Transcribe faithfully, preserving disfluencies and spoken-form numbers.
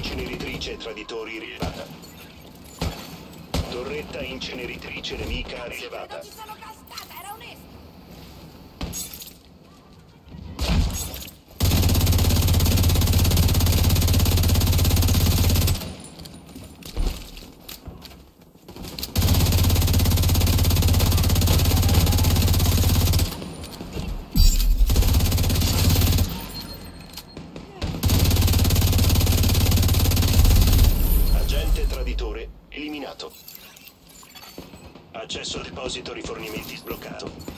inceneritrice traditori rilevata. Torretta inceneritrice nemica rilevata. Non ci sono cascata, era onesto! Agente traditore eliminato. Accesso al deposito rifornimenti sbloccato.